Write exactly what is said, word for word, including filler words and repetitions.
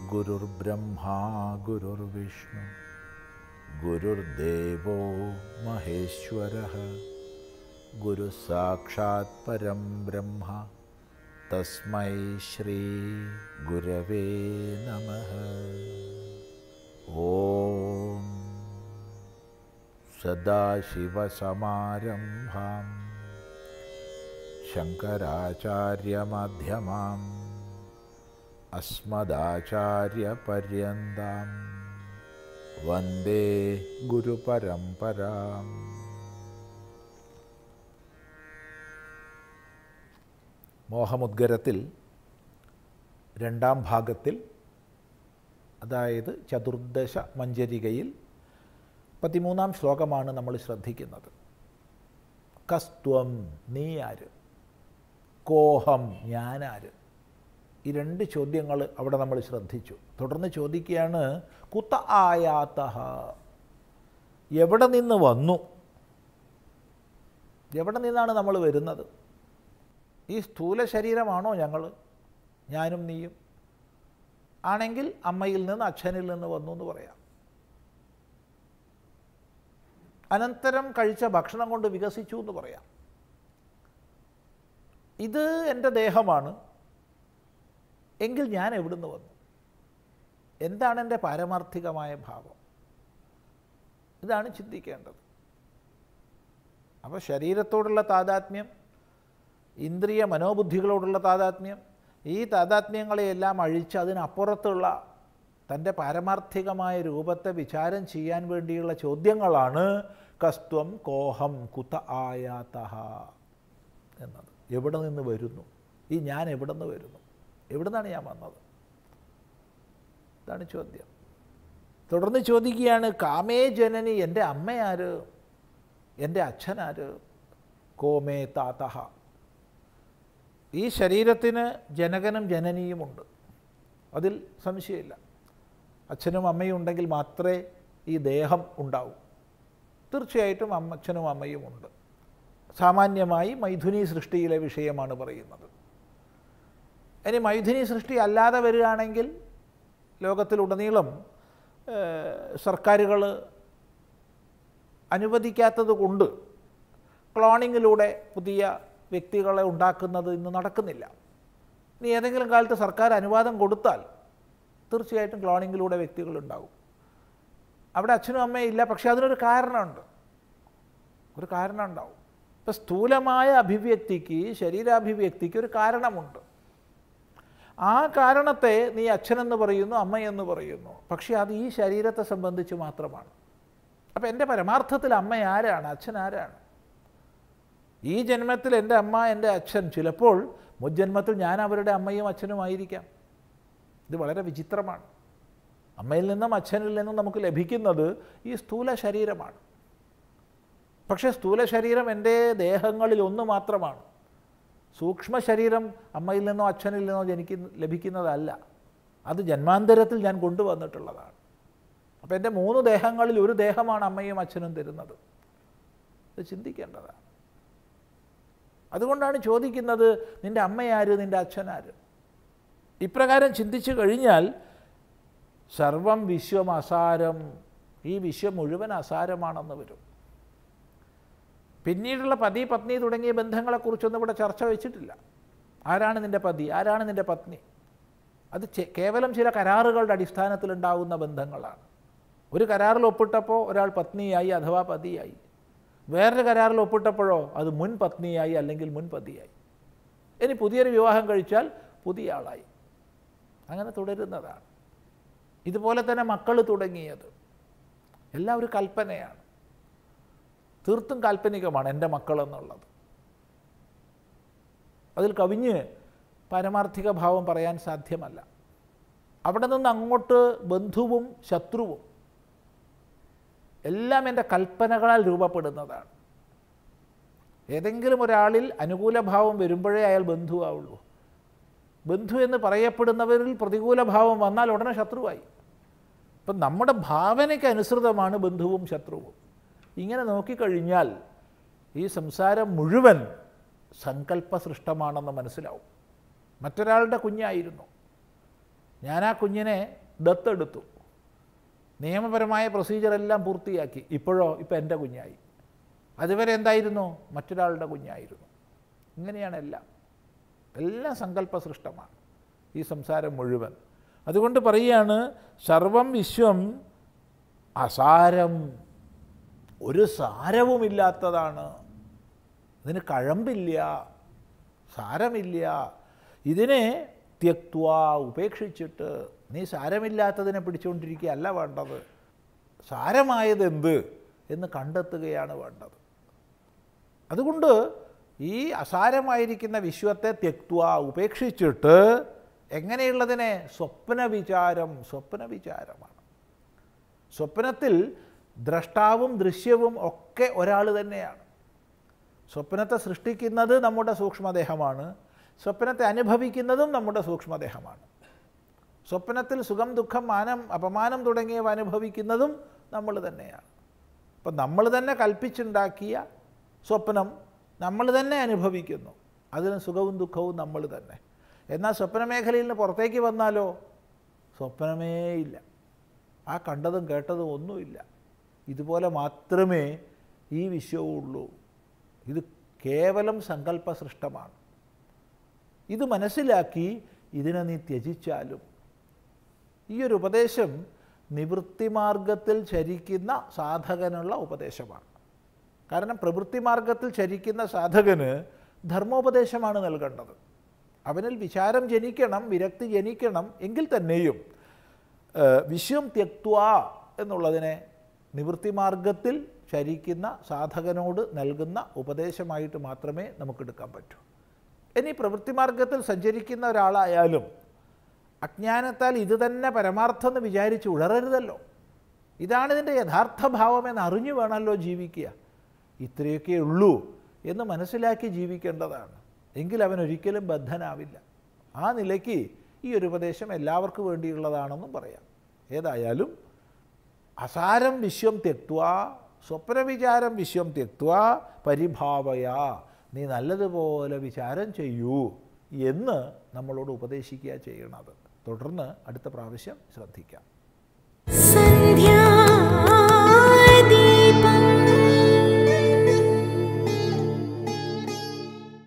ഗുരുർബ്രഹ്മാ ഗുരുർവിഷ്ണു ഗുരുർദേവോ മഹേശ്വരഃ ഗുരു സാക്ഷാത് പരം ബ്രഹ്മ തസ്മൈ ശ്രീ ഗുരവേ നമഃ. ഓം സദാശിവസമാരംഭാം ശങ്കരാചാര്യമധ്യമാം അസ്മദാചാര്യപര്യന്താം വന്ദേ ഗുരുപരമ്പരാം. മോഹമുദ്ഗരത്തിൽ രണ്ടാം ഭാഗത്തിൽ, അതായത് ചതുർദശ മഞ്ജരികയിൽ പതിമൂന്നാം ശ്ലോകമാണ് നമ്മൾ ശ്രദ്ധിക്കുന്നത്. കസ്ത്വം, നീ ആര്? കോഹം, ഞാനാര്? ഈ രണ്ട് ചോദ്യങ്ങൾ അവിടെ നമ്മൾ ശ്രദ്ധിച്ചു. തുടർന്ന് ചോദിക്കുകയാണ്, കുത ആയാതഃ, എവിടെ നിന്ന് വന്നു? എവിടെ നിന്നാണ് നമ്മൾ വരുന്നത്? ഈ സ്ഥൂല ശരീരമാണോ ഞങ്ങൾ, ഞാനും നീയും? ആണെങ്കിൽ അമ്മയിൽ നിന്ന് അച്ഛനിൽ നിന്ന് വന്നു എന്ന് പറയാം. അനന്തരം കഴിച്ച ഭക്ഷണം കൊണ്ട് വികസിച്ചു എന്ന് പറയാം. ഇത് എൻ്റെ ദേഹമാണ് എങ്കിൽ ഞാൻ എവിടുന്ന് വന്നു? എന്താണ് എൻ്റെ പാരമാർത്ഥികമായ ഭാവം? ഇതാണ് ചിന്തിക്കേണ്ടത്. അപ്പോൾ ശരീരത്തോടുള്ള താതാത്മ്യം, ഇന്ദ്രിയ മനോബുദ്ധികളോടുള്ള താതാത്മ്യം, ഈ താതാത്മ്യങ്ങളെയെല്ലാം അഴിച്ച് അതിനപ്പുറത്തുള്ള തൻ്റെ പാരമാർത്ഥികമായ രൂപത്തെ വിചാരം ചെയ്യാൻ വേണ്ടിയുള്ള ചോദ്യങ്ങളാണ് കസ്ത്വം കോഹം കുത ആയാതഃ എന്നത്. എവിടെ നിന്ന് വരുന്നു? ഈ ഞാൻ എവിടെ നിന്ന് വരുന്നു? എവിടെ നിന്നാണ് ഞാൻ വന്നത്? ഇതാണ് ചോദ്യം. തുടർന്ന് ചോദിക്കുകയാണ്, കാമേ ജനനി, എൻ്റെ അമ്മയാര്? എൻ്റെ അച്ഛനാര്? കോമേ താതഃ, ഈ ശരീരത്തിന് ജനകനും ജനനിയുമുണ്ട്, അതിൽ സംശയമില്ല. അച്ഛനും അമ്മയും ഉണ്ടെങ്കിൽ മാത്രമേ ഈ ദേഹം ഉണ്ടാവൂ. തീർച്ചയായിട്ടും അമ്മ അച്ഛനും അമ്മയും ഉണ്ട്. സാമാന്യമായി മൈഥുനി സൃഷ്ടിയിലെ വിഷയമാണ് പറയുന്നത്. ഇനി മൈഥുനി സൃഷ്ടി അല്ലാതെ വരികയാണെങ്കിൽ ലോകത്തിലുടനീളം സർക്കാരുകൾ അനുവദിക്കാത്തത് കൊണ്ട് ക്ലോണിങ്ങിലൂടെ പുതിയ വ്യക്തികളെ ഉണ്ടാക്കുന്നത് ഇന്ന് നടക്കുന്നില്ല. ഇനി ഏതെങ്കിലും കാലത്ത് സർക്കാർ അനുവാദം കൊടുത്താൽ തീർച്ചയായിട്ടും ക്ലോണിങ്ങിലൂടെ വ്യക്തികളുണ്ടാകും. അവിടെ അച്ഛനും അമ്മയും ഇല്ല, പക്ഷേ അതിനൊരു കാരണമുണ്ട്, ഒരു കാരണം ഉണ്ടാവും. ഇപ്പം സ്ഥൂലമായ അഭിവ്യക്തിക്ക്, ശരീരാഭിവ്യക്തിക്ക് ഒരു കാരണമുണ്ട്. ആ കാരണത്തെ നീ അച്ഛനെന്ന് പറയുന്നു, അമ്മയെന്ന് പറയുന്നു, പക്ഷേ അത് ഈ ശരീരത്തെ സംബന്ധിച്ച് മാത്രമാണ്. അപ്പം എൻ്റെ പരമാർത്ഥത്തിൽ അമ്മ ആരാണ്, അച്ഛൻ ആരാണ്? ഈ ജന്മത്തിൽ എൻ്റെ അമ്മ, എൻ്റെ അച്ഛൻ, ചിലപ്പോൾ മുജ്ജന്മത്തിൽ ഞാൻ അവരുടെ അമ്മയും അച്ഛനുമായിരിക്കാം. ഇത് വളരെ വിചിത്രമാണ്. അമ്മയിൽ നിന്നും അച്ഛനിൽ നിന്നും നമുക്ക് ലഭിക്കുന്നത് ഈ സ്ഥൂല ശരീരമാണ്. പക്ഷേ സ്ഥൂല ശരീരം എൻ്റെ ദേഹങ്ങളിൽ ഒന്ന് മാത്രമാണ്. സൂക്ഷ്മ ശരീരം അമ്മയിൽ നിന്നോ അച്ഛനിൽ നിന്നോ എനിക്ക് ലഭിക്കുന്നതല്ല. അത് ജന്മാന്തരത്തിൽ ഞാൻ കൊണ്ടുവന്നിട്ടുള്ളതാണ്. അപ്പോൾ എൻ്റെ മൂന്ന് ദേഹങ്ങളിൽ ഒരു ദേഹമാണ് അമ്മയും അച്ഛനും തരുന്നത്. ഇത് ചിന്തിക്കേണ്ടതാണ്. അതുകൊണ്ടാണ് ചോദിക്കുന്നത്, നിൻ്റെ അമ്മയാര്, നിൻ്റെ അച്ഛനാര്? ഇപ്രകാരം ചിന്തിച്ചു കഴിഞ്ഞാൽ സർവം വിശ്വം അസാരം, ഈ വിശ്വം മുഴുവൻ അസാരമാണെന്ന് വരും. പിന്നീടുള്ള പതി പത്നി തുടങ്ങിയ ബന്ധങ്ങളെക്കുറിച്ചൊന്നും ഇവിടെ ചർച്ച വെച്ചിട്ടില്ല. ആരാണ് നിൻ്റെ പതി, ആരാണ് നിൻ്റെ പത്നി? അത് കേവലം ചില കരാറുകളുടെ അടിസ്ഥാനത്തിലുണ്ടാകുന്ന ബന്ധങ്ങളാണ്. ഒരു കരാറിൽ ഒപ്പിട്ടപ്പോൾ ഒരാൾ പത്നിയായി അഥവാ പതിയായി. വേറൊരു കരാറിൽ ഒപ്പിട്ടപ്പോഴോ അത് മുൻ പത്നിയായി അല്ലെങ്കിൽ മുൻ പതിയായി. ഇനി പുതിയൊരു വിവാഹം കഴിച്ചാൽ പുതിയ ആളായി. അങ്ങനെ തുടരുന്നതാണ്. ഇതുപോലെ തന്നെ മക്കൾ തുടങ്ങിയത് എല്ലാം ഒരു കൽപ്പനയാണ്. തീർത്തും കാൽപ്പനികമാണ് എൻ്റെ മക്കളെന്നുള്ളത്. അതിൽ കവിഞ്ഞ് പാരമാർത്ഥിക ഭാവം പറയാൻ സാധ്യമല്ല. അവിടെ നിന്ന് അങ്ങോട്ട് ബന്ധുവും ശത്രുവും എല്ലാം എൻ്റെ കൽപ്പനകളാൽ രൂപപ്പെടുന്നതാണ്. ഏതെങ്കിലും ഒരാളിൽ അനുകൂല ഭാവം വരുമ്പോഴേ അയാൾ ബന്ധുവാവുള്ളൂ. ബന്ധു എന്ന് പറയപ്പെടുന്നവരിൽ പ്രതികൂല ഭാവം വന്നാൽ ഉടനെ ശത്രുവായി. അപ്പം നമ്മുടെ ഭാവനയ്ക്ക് അനുസൃതമാണ് ബന്ധുവും ശത്രുവും. ഇങ്ങനെ നോക്കിക്കഴിഞ്ഞാൽ ഈ സംസാരം മുഴുവൻ സങ്കല്പസൃഷ്ടമാണെന്ന് മനസ്സിലാവും. മറ്റൊരാളുടെ കുഞ്ഞായിരുന്നു, ഞാൻ ആ കുഞ്ഞിനെ ദത്തെടുത്തു, നിയമപരമായ പ്രൊസീജിയറെല്ലാം പൂർത്തിയാക്കി, ഇപ്പോഴോ ഇപ്പോൾ എൻ്റെ കുഞ്ഞായി. അതുവരെ എന്തായിരുന്നു? മറ്റൊരാളുടെ കുഞ്ഞായിരുന്നു. ഇങ്ങനെയാണ് എല്ലാം എല്ലാം സങ്കല്പ സൃഷ്ടമാണ് ഈ സംസാരം മുഴുവൻ. അതുകൊണ്ട് പറയുകയാണ്, സർവം വിശ്വം അസാരം, ഒരു സാരവുമില്ലാത്തതാണ്, ഇതിന് കഴമ്പില്ല, സാരമില്ല. ഇതിനെ ത്യക്ത്വാ, ഉപേക്ഷിച്ചിട്ട് നീ സാരമില്ലാത്തതിനെ പിടിച്ചുകൊണ്ടിരിക്കുകയല്ല വേണ്ടത്, സാരമായതെന്ത് എന്ന് കണ്ടെത്തുകയാണ് വേണ്ടത്. അതുകൊണ്ട് ഈ അസാരമായിരിക്കുന്ന വിശ്വത്തെ ത്യക്ത്വാ, ഉപേക്ഷിച്ചിട്ട് എങ്ങനെയുള്ളതിനെ? സ്വപ്ന വിചാരം, സ്വപ്ന വിചാരമാണ്. സ്വപ്നത്തിൽ ദ്രഷ്ടാവും ദൃശ്യവും ഒക്കെ ഒരാൾ തന്നെയാണ്. സ്വപ്നത്തെ സൃഷ്ടിക്കുന്നത് നമ്മുടെ സൂക്ഷ്മദേഹമാണ്, സ്വപ്നത്തെ അനുഭവിക്കുന്നതും നമ്മുടെ സൂക്ഷ്മദേഹമാണ്. സ്വപ്നത്തിൽ സുഖം, ദുഃഖം, മാനം, അപമാനം തുടങ്ങിയവ അനുഭവിക്കുന്നതും നമ്മൾ തന്നെയാണ്. അപ്പം നമ്മൾ തന്നെ കൽപ്പിച്ചുണ്ടാക്കിയ സ്വപ്നം നമ്മൾ തന്നെ അനുഭവിക്കുന്നു, അതിന് സുഖവും ദുഃഖവും നമ്മൾ തന്നെ. എന്നാൽ സ്വപ്നമേഖലയിൽ നിന്ന് പുറത്തേക്ക് വന്നാലോ സ്വപ്നമേ ഇല്ല, ആ കണ്ടതും കേട്ടതും ഒന്നുമില്ല. ഇതുപോലെ മാത്രമേ ഈ വിശ്വവും ഉള്ളൂ. ഇത് കേവലം സങ്കല്പ സൃഷ്ടമാണ്. ഇത് മനസ്സിലാക്കി ഇതിനെ നീ ത്യജിച്ചാലും, ഈ ഒരു ഉപദേശം നിവൃത്തിമാർഗത്തിൽ ചരിക്കുന്ന സാധകനുള്ള ഉപദേശമാണ്. കാരണം പ്രവൃത്തിമാർഗത്തിൽ ചരിക്കുന്ന സാധകന് ധർമ്മോപദേശമാണ് നൽകേണ്ടത്. അവനിൽ വിചാരം ജനിക്കണം, വിരക്തി ജനിക്കണം. എങ്കിൽ തന്നെയും വിശ്വം ത്യക്ത്വാ എന്നുള്ളതിനെ നിവൃത്തിമാർഗത്തിൽ ചരിക്കുന്ന സാധകനോട് നൽകുന്ന ഉപദേശമായിട്ട് മാത്രമേ നമുക്കെടുക്കാൻ പറ്റൂ. ഇനി പ്രവൃത്തിമാർഗത്തിൽ സഞ്ചരിക്കുന്ന ഒരാളായാലും അജ്ഞാനത്താൽ ഇത് തന്നെ പരമാർത്ഥം എന്ന് വിചാരിച്ച് ഉഴറരുതല്ലോ. ഇതാണിതിൻ്റെ യഥാർത്ഥ ഭാവമെന്ന് അറിഞ്ഞു വേണമല്ലോ ജീവിക്കുക. ഇത്രയൊക്കെ ഉള്ളൂ എന്ന് മനസ്സിലാക്കി ജീവിക്കേണ്ടതാണ്. എങ്കിൽ അവൻ ഒരിക്കലും ബദ്ധനാവില്ല. ആ നിലയ്ക്ക് ഈ ഒരു ഉപദേശം എല്ലാവർക്കും വേണ്ടിയുള്ളതാണെന്നും പറയാം. ഏതായാലും അസാരം വിശ്വം ത്യക്ത്വാ, സ്വപ്നവിചാരം വിശ്വം ത്യക്ത്വാ പരിഭാവയാ, നീ നല്ലതുപോലെ വിചാരം ചെയ്യൂ എന്ന് നമ്മളോട് ഉപദേശിക്കുക ചെയ്യണത്. തുടർന്ന് അടുത്ത പ്രാവശ്യം ശ്രദ്ധിക്കാം.